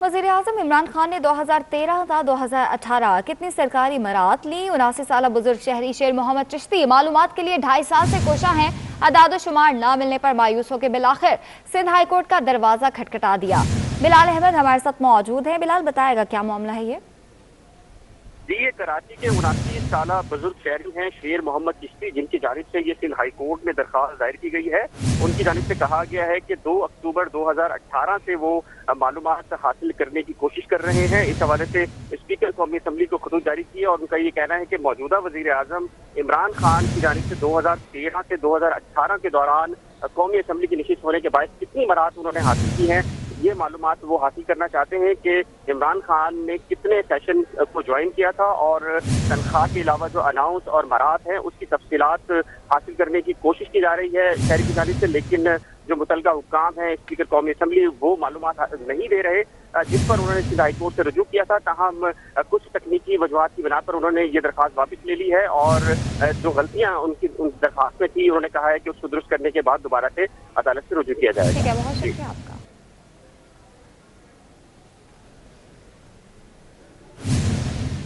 वज़ीर आज़म इमरान खान ने 2013 تا 2018 कितनी सरकारी इमारत ली। 79 साल बुजुर्ग शहरी शेर मोहम्मद चिश्ती मालूमात के लिए 2.5 साल से कोशा हैं। अदाद शुमार ना मिलने पर मायूस होकर बिलाखिर सिंध हाई कोर्ट का दरवाजा खटखटा दिया। बिलाल अहमद हमारे साथ मौजूद हैं। बिलाल, बताएगा क्या मामला है ये? जी, ये कराची के 29 साल बुजुर्ग शहरी हैं शेर मोहम्मद चिश्ती, जिनकी जानिब से ये सिंध हाई कोर्ट में दरख्वास्त दायर की गई है। उनकी जानिब से कहा गया है कि 2 अक्टूबर 2018 से वो मालूमात हासिल करने की कोशिश कर रहे हैं। इस हवाले से स्पीकर कौमी असम्बली को खतूत जारी किया और उनका ये कहना है कि मौजूदा वज़ीर आज़म इमरान खान की जानिब से 2013 से 2018 के दौरान कौमी असम्बली की नशिस्त होने के बाद कितनी मराहत उन्होंने हासिल की हैं, ये मालूमात वो हासिल करना चाहते हैं कि इमरान खान ने कितने सेशन को ज्वाइन किया था और तनख्वाह के अलावा जो अनाउंस और मराहत हैं उसकी तफसीलात हासिल करने की कोशिश की जा रही है शहर की जानिब से। लेकिन जो मुतलका हुक्काम हैं, स्पीकर कौमी असम्बली, वो मालूमात नहीं दे रहे, जिस पर उन्होंने सिंध हाई कोर्ट से रुजू किया था। ताहम कुछ तकनीकी वजूहात की बिना पर उन्होंने ये दरख्वास्त वापस ले ली है और जो गलतियाँ उनकी दरख्वास्त में थी, उन्होंने कहा है कि उसको दुरुस्त करने के बाद दोबारा से अदालत से रुजू किया जाएगा। ठीक है, बहुत शुक्रिया।